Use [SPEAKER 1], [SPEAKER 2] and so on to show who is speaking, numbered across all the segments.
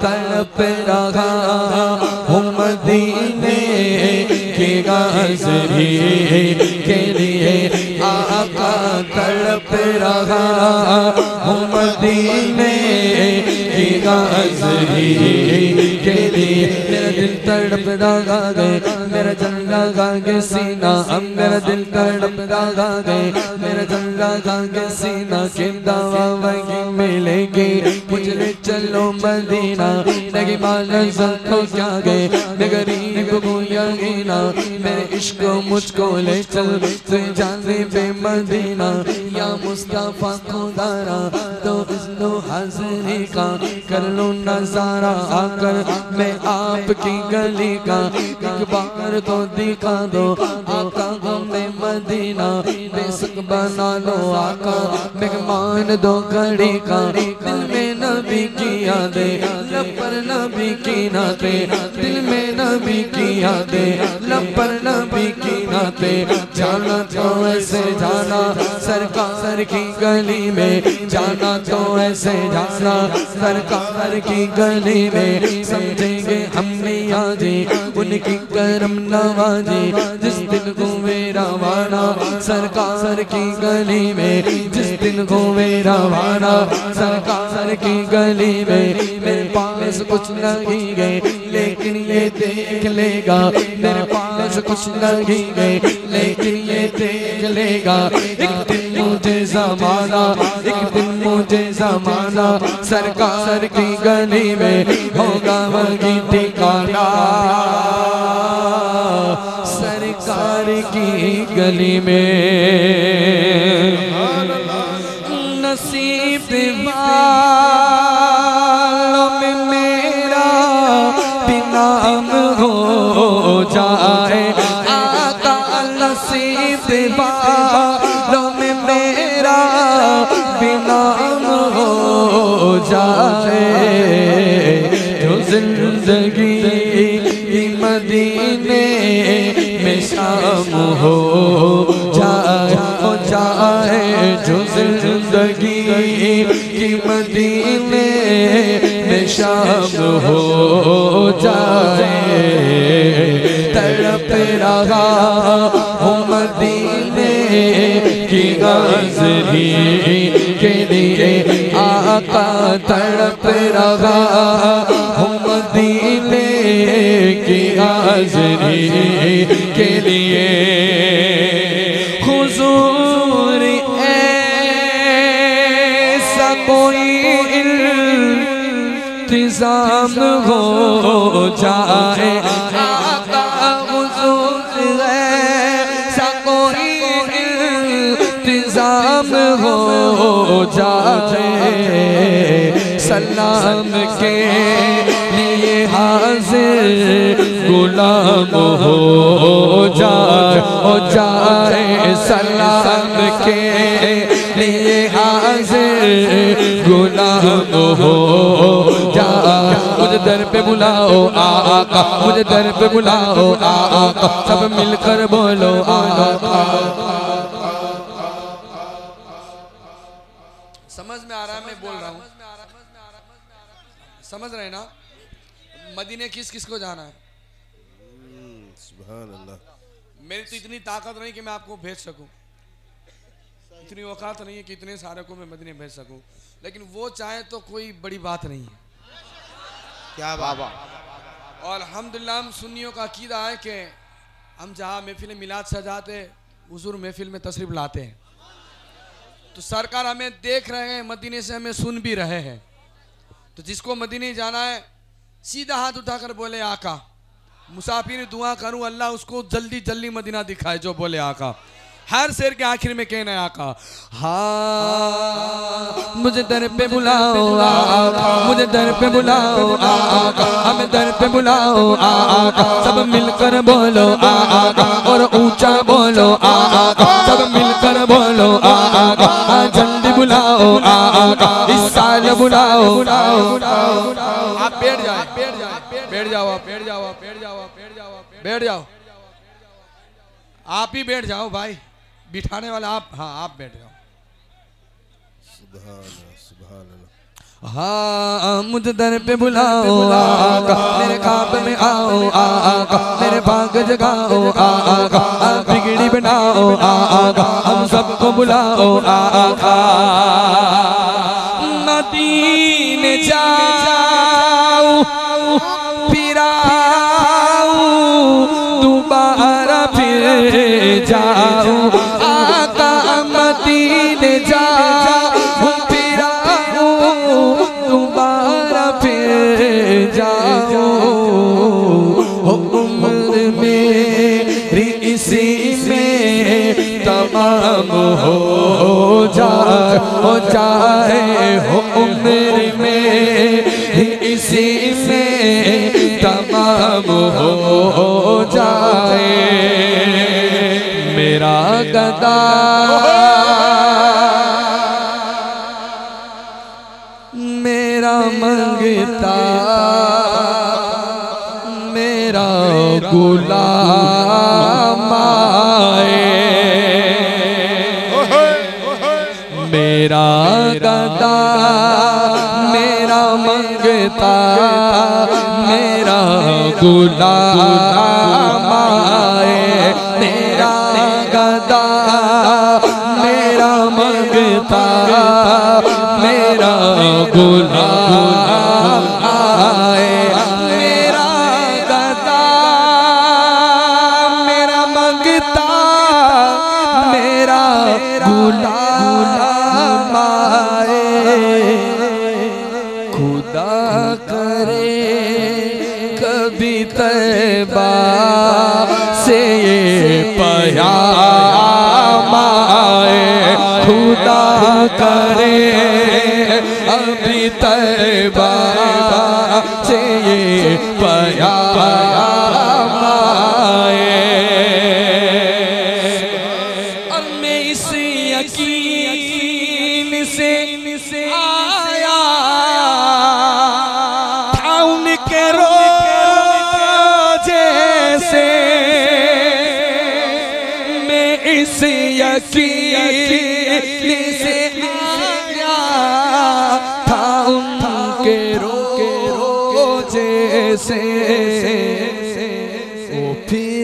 [SPEAKER 1] तड़प रहा हूँ मदीने की गाज़री के लिए, आका तड़प रहा हूँ मदीने की गाज़री के लिए। मेरा दिल तड़प रहा है, मेरा दिल लगा के सीना, मेरा दिल तड़प रहा है, मेरा दिल लगा के सीना के दवा वही मिलेगी। मुझे चलो मदीना, नहीं मालूम सबको क्या गए, मैं गरीब हूँ यकीना, मेरे इश्क मुझको ले चल तू जाने पे मदीना। या मुस्तफा खुदारा तो इज़्नो हाज़िरी का कर लो नज़ारा, आकर मैं आपकी गली का एक बार तो दिखा दो। आका हमें मदीना बेसक बना लो, आका मेहमान दो घड़ी का। दिल में नबी की यादें, लब पर नबी की नातें, दिल में नबी की यादें, लब पर नबी की नातें। जाना तो ऐसे जाना सरकार की गली में, जाना तो ऐसे जाना सरकार की गली में। समझेंगे हमने यादी उनकी करम नवाजी, जिस दिन को मेरा वाना सरकार की गली में, जिस दिन को मेरा वाना सरकार की गली में। मेरे पास कुछ नहीं गए लेकिन ये देख लेगा, मेरे पास कुछ नहीं गए लेकिन ये देख लेगा। एक दिन मुझे ज़माना, एक दिन मुझे ज़माना सरकार की गली में होगा वही ठिकाना, सरकार की गली में। नसीब वालों में मेरा भी नाम हो जाए, आका नसीब वालों में मेरा भी नाम हो जाए। जो जिंदगी मदीने में शाम हो जाए, जो जिंदगी की मदीने में शाम हो जाए। तड़प रहा हूँ मदीने की गाज़री के लिए, आका तड़प रहा हूँ मदीने की गाज़री के लिए। हुज़ूर ऐसा कोई इंतज़ाम हो जाए, आका हुज़ूर ऐसा कोई इंतज़ाम हो जाए। सलाम के लिए हाज़िर गुलाम हो जाए, सलाम के लिए हाज़िर गुलाम हो जाए। मुझे दर पे बुलाओ आका, मुझे दर पे बुलाओ आका, सब मिलकर बोलो आका। समझ में आ रहा है मैं बोल रहा हूँ? समझ रहे ना? मदीने किस किस को जाना है? सुभान अल्लाह। मेरी तो इतनी ताकत नहीं कि मैं आपको भेज सकूं, इतनी औकात नहीं है कि इतने सारे को मैं मदीने भेज सकूं, लेकिन वो चाहे तो कोई बड़ी बात नहीं है। क्या बाबा। और अल्हम्दुलिल्लाह हम सुन्नियों का अकीदा है कि हम जहाँ महफिल मिलाद सजाते हुजूर महफिल में तशरीफ लाते हैं, तो सरकार हमें देख रहे हैं, मदीने से हमें सुन भी रहे हैं। तो जिसको मदीने जाना है सीधा हाथ उठाकर बोले आका। मुसाफिर दुआ करूं अल्लाह उसको जल्दी जल्दी मदीना दिखाए, जो बोले आका। हर शेर के आखिर में कहना है आका। हाँ मुझे दर पे बुलाओ आका, मुझे दर पे बुलाओ आका, हमें दर पे बुलाओ आका, सब मिलकर बोलो आका, और ऊंचा बोलो आका, सब मिलकर बोलो आका। जल्दी बुलाओ आका, इस साल बुलाओ। आप बैठ जाओ, बैठ जाओ, बैठ जाओ, बैठ जाओ, बैठ जाओ, बैठ जाओ, बैठ जाओ। आप ही बैठ जाओ भाई, बिठाने वाला आप। हाँ आप बैठ जाओ। सुभान अल्लाह, सुभान अल्लाह। हाँ मुझे दर पे बुलाओ आका, मेरे ख्वाब में आओ आका, मेरे भाग जगाओ आका, बिगड़ी बनाओ आका, हम सबको बुलाओ आका। मदीने जाओ फिर आओ, दोबारा फिर जाओ आका, मदीने जाओ जाओ, उम्र मेरी इसी में तमाम हो जाए, हो उम्र मेरी इसी में तमाम हो जाए। मेरा गदा मेरा मंगता मेरा गुलाम आए, मेरा गदा मेरा मंगता मेरा गुलाम आए, मेरा गदा मेरा मंगता मेरा गुलाम आए, मेरा गदा मेरा मंगता मेरा गुलाम आए। खुदा करे कभी तैबा से ये पैगाम आए, खुदा करे अभी तैबा से ये पैगाम आए। और मैं इस यकीन से आया था उनके रोज़े से, मैं इस यकीन से आया था उनके रोज़े से। वो फिर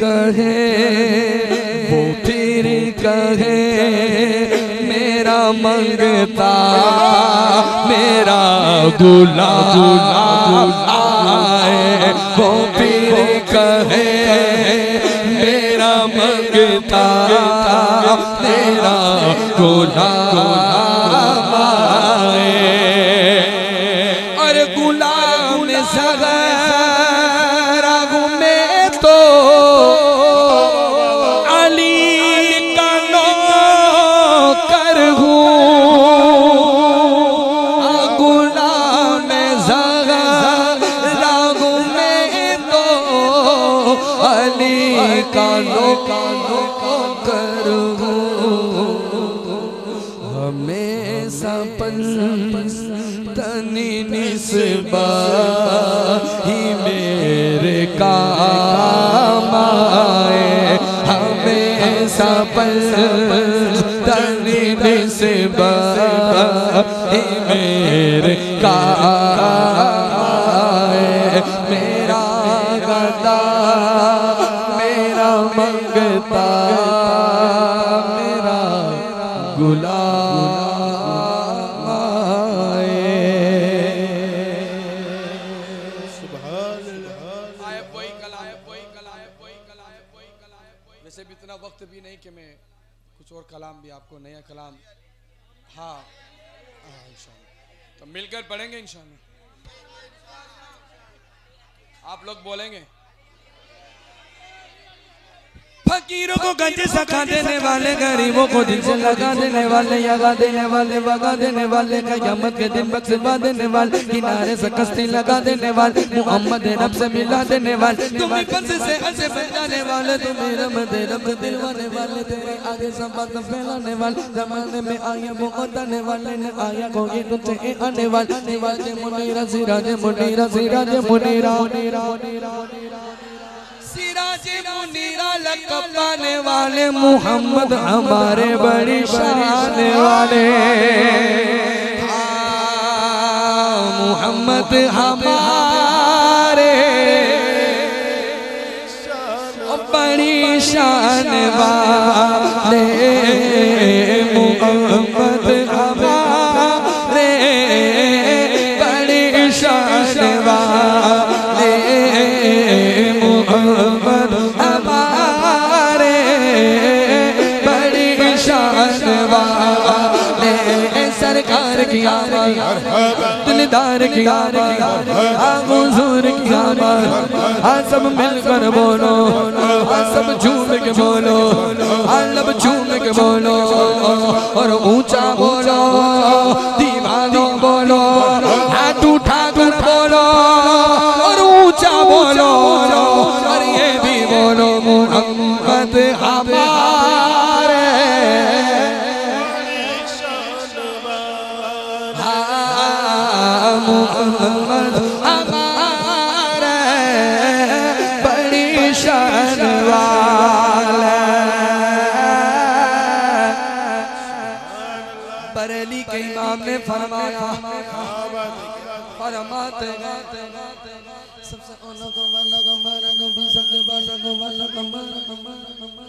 [SPEAKER 1] कहे मेरा मंगता मेरा गुलाम आए, वो फिर कहे मेरा मंगता मेरा गुलाम आए। और गुलाम ज़रा में तो अली का नौकर हूँ, गुलाम ज़रा में तो अली का नौकर हूँ। हमेशा तनी निस्बत ही मेरे काम आए, हमेशा तनी निस्बत ही मेरे काम आए। मेरा गदा मेरा मंगता मेरा गुलाम आए। वैसे भी इतना वक्त भी नहीं कि मैं कुछ और कलाम भी आपको नया कलाम हाँ इंशाअल्लाह तो मिलकर पढ़ेंगे इंशाअल्लाह। आप लोग बोलेंगे फकीरों को गंज सखा देने वाले, गरीबों को दिल से लगा देने वाले, यगा देने वाले, बगा देने वाले, कयामत के दिन बख्शवा देने वाले, किनारे से कश्ती लगा देने वाले, मोहम्मद रब से मिला देने वाले, तुम्हें फंस से ऐसे बचाने वाले, तुम्हें रब से दिलवाने वाले, तुम्हें आगे सब बात फैलाने वाले, जमाने में आया वो उतारने वाले ने आया को ये तुझसे आने वाले, सिराज मुनीरा सिराज मुनीरा सिराज मुनीरा सिराज मुनीरा लक़ब पाने वाले, मुहम्मद हमारे बड़ी शान वाले। मोहम्मद हमारे बड़ी शान वाले, मोहम्मद हमारे बड़ी शान वाले, मोहम्मद हमारे बड़ी शान वाले। सरकार की आवाज़, दिलदार की आवाज़, हुजूर की आवाज़, सब मिलकर बोलो, सब झूम के बोलो, लब झूम के बोलो और ऊंचा बोलो, दीवानी बोलो, हाथ उठा कर बोलो और ऊंचा बोलो और ये भी बोलो मोहम्मद हमारे, मोहम्मद हमारे बड़ी शान वाला। बरेली के इमाम ने फरमाया, फरमाते सबसे औला को वाला को मारा नबी, सबसे बाला को वाला को मारा,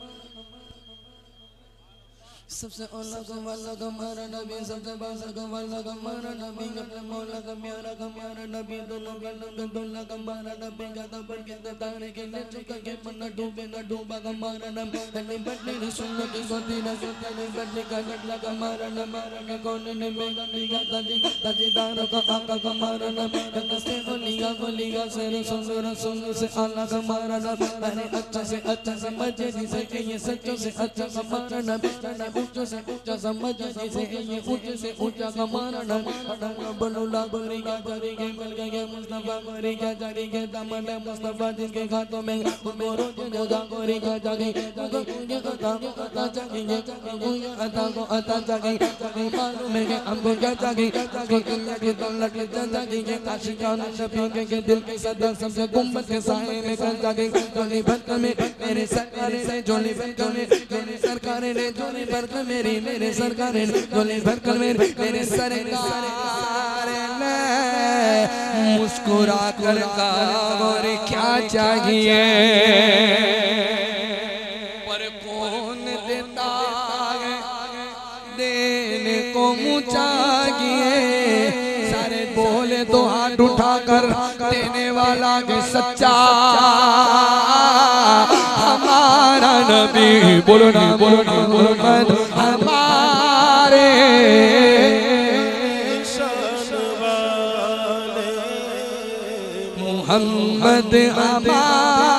[SPEAKER 1] सबसे औला को वाला को मारा नबी, सबसे बाला को वाला को मारा नबी, अपने मौला का प्यारा नबी, दोनों का दोला का मारा नबी, ज्यादा बढ़ के तारे के ले चुका के मन्ना डूबे ना डूबा का मारा नबी, नहीं बदले न सुनने की सोती न सोती, नहीं बदले का गटला का मारा न मारा न कौन ने बेगा निगा ताजीदारों का आका का मारा नबी, कसे ओलिया से सुन से आला का मारा नबी, अरे अच्छा से समझे जिसे ये सच्चों से अच्छा का मारा नबी, ऊंचा से ऊंचा समझ जिसे ये ऊंचे से ऊंचा का मारा नबी, बनुला गोरी का जारी के मिल गए मुस्तफा गोरी का जारी के दामन मुस्तफा जिनके हाथों में गोरो जगह गोरी का जागे मुझे अता जागे अता को अता जागे मालूम है कि हमको क्या जागे के दौलत के जागे के आशिकान शफी के दिल के सदा सबसे गुम्बद के साए में कर जागे जोली भर में मेरे सरकार ने जोली भर में मेरे सरकार ने जोली भर मेरे सरकार ने जोली भर कर मेरे सरकार ने मुस्कुरा कर कहा और क्या चाहिए, पर कौन देता है देने को मुँह चाहिए, सारे बोले तो हाथ उठाकर देने वाला के सच्चा हमारा नबी, बोलो ना मोहम्मद हमारे मोहम्मद हमारे